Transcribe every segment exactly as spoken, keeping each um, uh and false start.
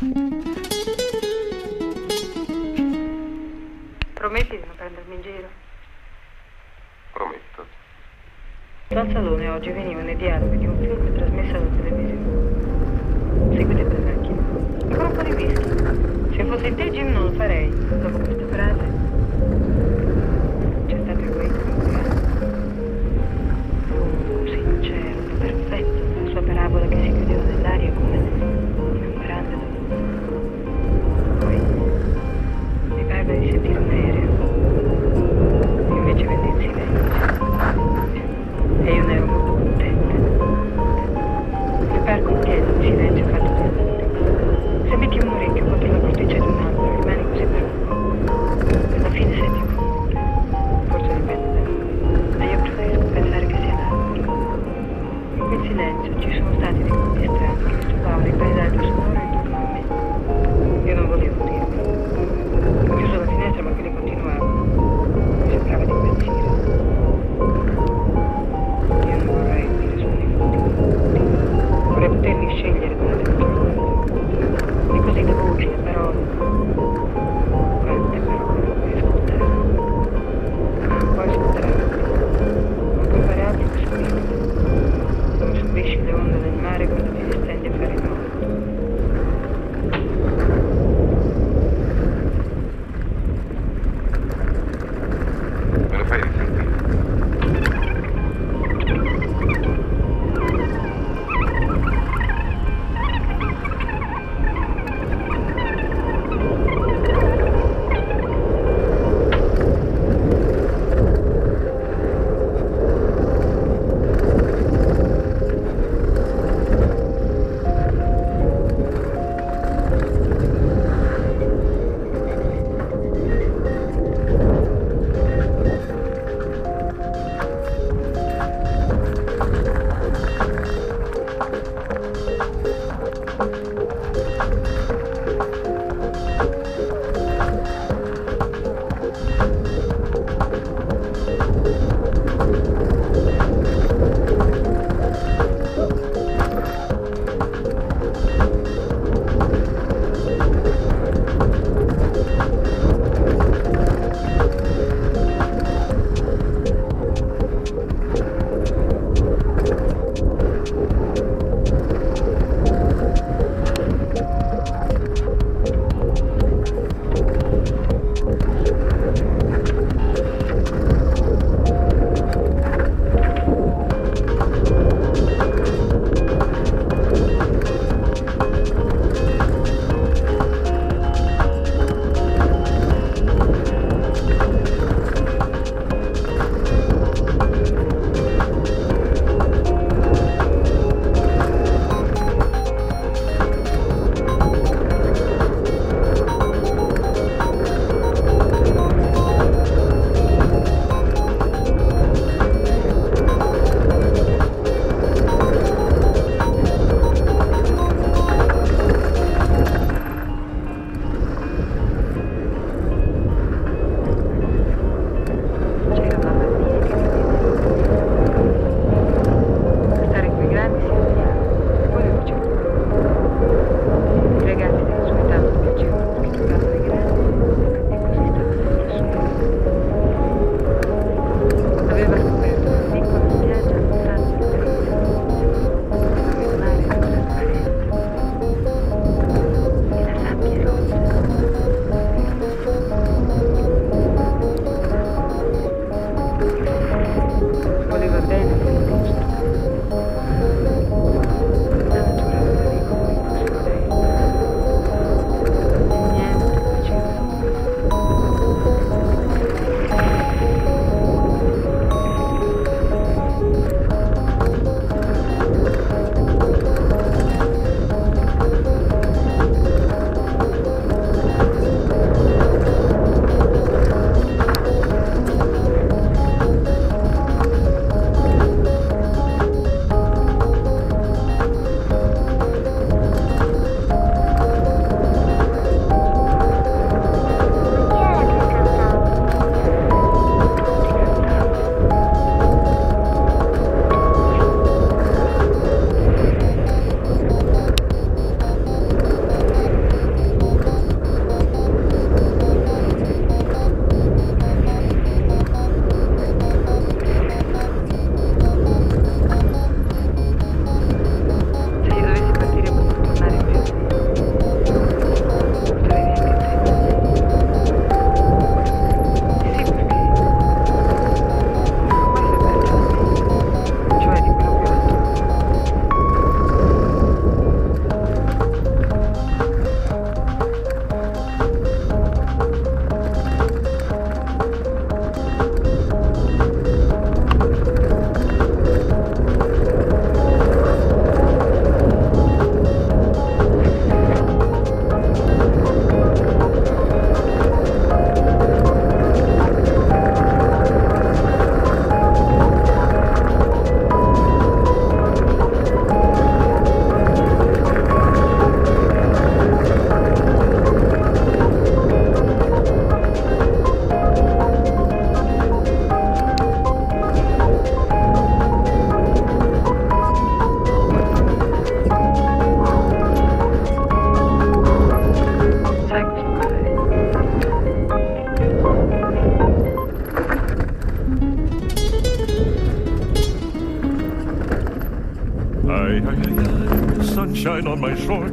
Prometti di non prendermi in giro? Prometto. Dal salone oggi venivano i dialoghi di un film trasmesso alla televisione. Seguite per macchina. Ancora un po' di whisky. Se fossi te, Jim, non lo farei. Dopo questa frase c'è stato egoismo. Un sincero, perfetto, nella sua parabola che si chiudeva nell'aria come, come un grande dolore. Poi mi parve di sentire un aereo. Invece venne in silenzio. E io ne ero molto contenta. Il parco in pieno di silenzio fatto da tutti. Se metti un orecchio contro la corteccia di un albero, rimani così per un po'.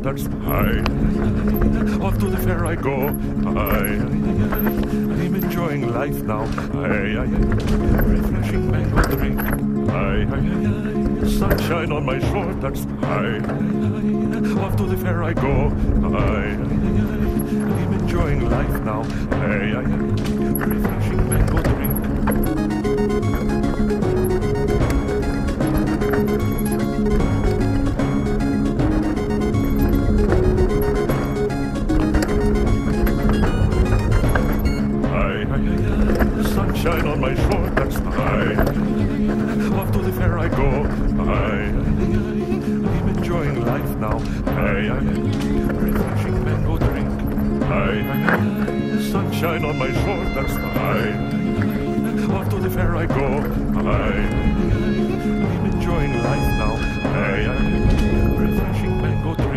shoulders. I, off to the fair I go. I, I'm enjoying life now. I, refreshing mango drink. I, sunshine on my shoulders. I, off to the fair I go. I, I'm enjoying life now. I, refreshing mango drink. Sunshine on my shoulders. I, off to the fair I go. I, I'm enjoying life now. I, refreshing mango drink. I, sunshine on my shoulders. I, off to the fair I go. I, I'm enjoying life now. I, refreshing mango drink.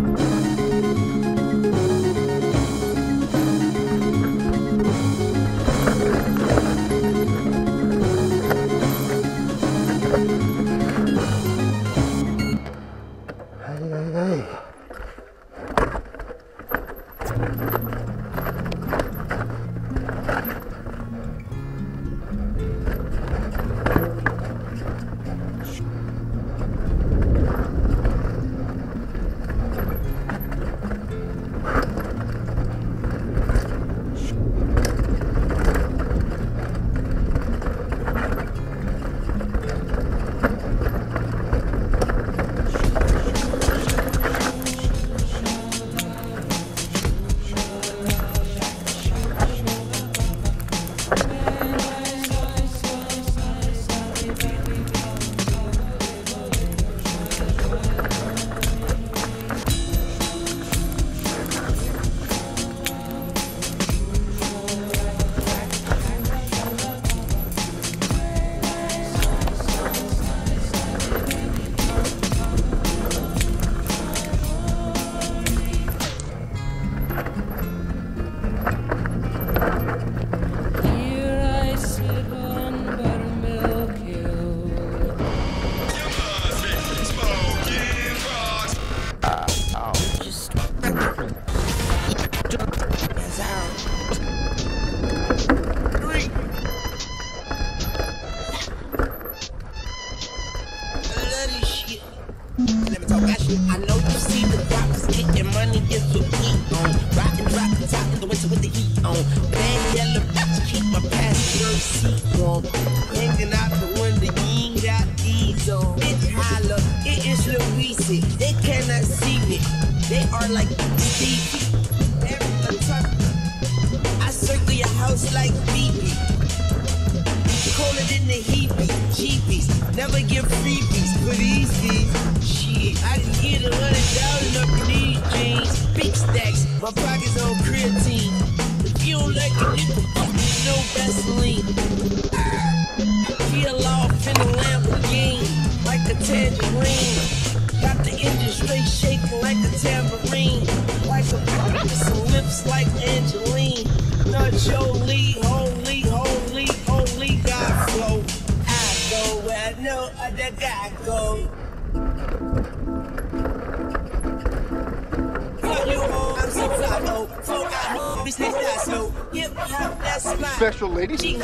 Special ladies. Bitch,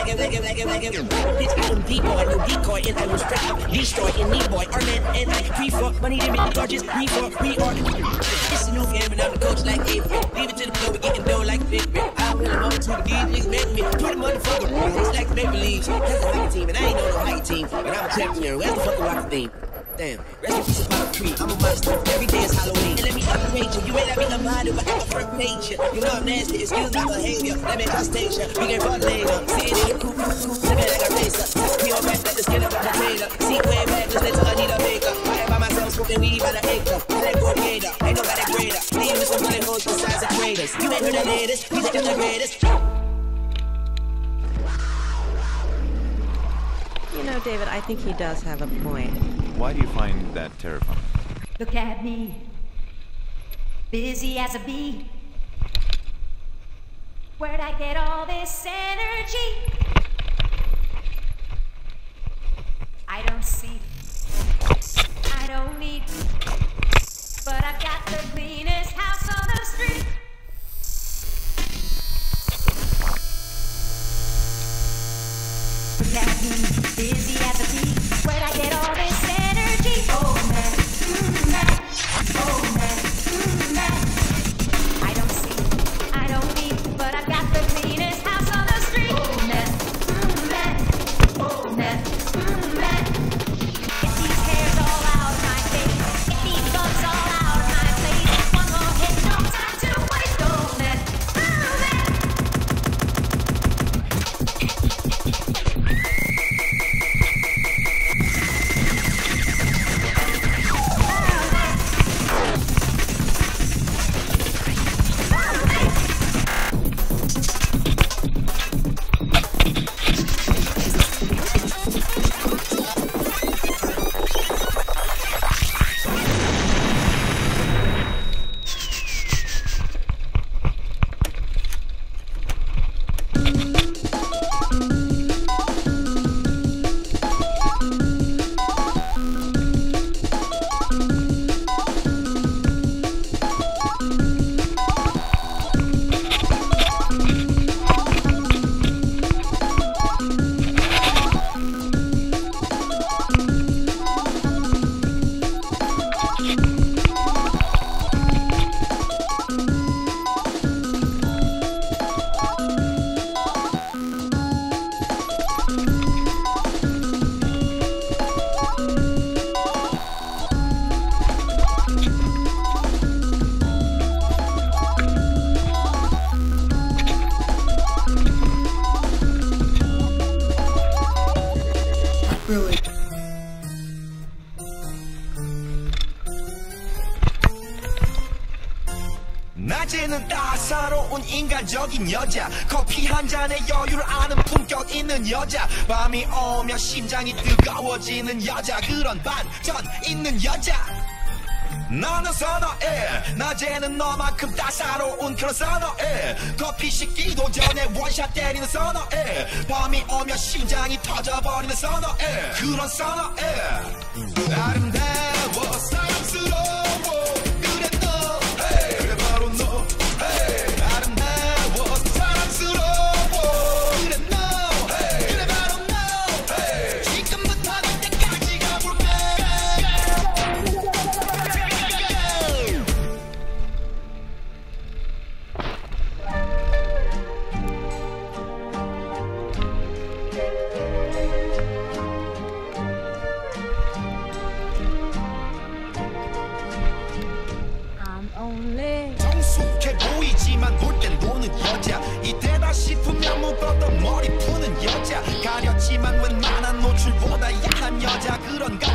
I am D-boy, no decoy, and I will strap up, destroy, and knee-boy, our man, and I prefer money to make gorgeous, prefer, we are, it's a new game, and I'm the coach like Avery, leave it to the floor, we getting dough like Big Rick, I will them up to the deep, niggas make me, put them motherfucker, it's like the Maple Leafs, that's a hockey team, and I ain't know no hockey team, but I'm a champion, where's the fucking rocket theme? Damn, rest in peace about a tree, I'm a monster, every day is Halloween, and let me upgrade you, you ain't let me unbody, but I'm a front page, you know I'm nasty, excuse my behavior, let me crustacean, we can run later, see it in the coop, living like a racer, we all back like the skin of a potato, see way back, just let I need a maker, I am by myself, smoking weed by the acre, I let go gator, ain't nobody greater, leave me some bullet holes the size of craters, you ain't heard the latest, we think I'm the greatest. You know, David, I think he does have a point. Why do you find that terrifying? Look at me, busy as a bee. Where'd I get all this energy? I don't see, I don't need, but I've got the cleanest house on the street. Got me busy as a bee. Where'd I get all this energy? Oh man, mm, man. Oh man, mm, man. I don't see, I don't need, but I've got the cleanest house on the street. Oh man, mm, man. Oh man, mm, man. Get these hairs all out of my face. Get these bumps all out of my face. One more hit, no time to waste. Oh man, mm, man. 낮에는 따사로운 인간적인 여자, 커피 한 잔에 여유를 아는 품격 있는 여자, 밤이 오면 심장이 뜨거워지는 여자, 그런 반전 있는 여자. 너는 선어해, 낮에는 너만큼 따사로운 그런 선어해, 커피 식기도 전에 원샷 때리는 선어해, 밤이 오면 심장이 터져버리는 선어해, 그런 선어해. 아름다워 사랑스러워 그래 너, hey, 그래 바로 너, hey. 아름다워 사랑스러워 그래 너, hey, 그래 바로 너, hey. 지금부터 갈 때까지 가볼까. 정숙해 보이지만 볼 땐 노는 여자, 이때다 싶으면 묶었던 머리 푸는 여자, 가렸지만 웬만한 노출보다 야한 여자, 그런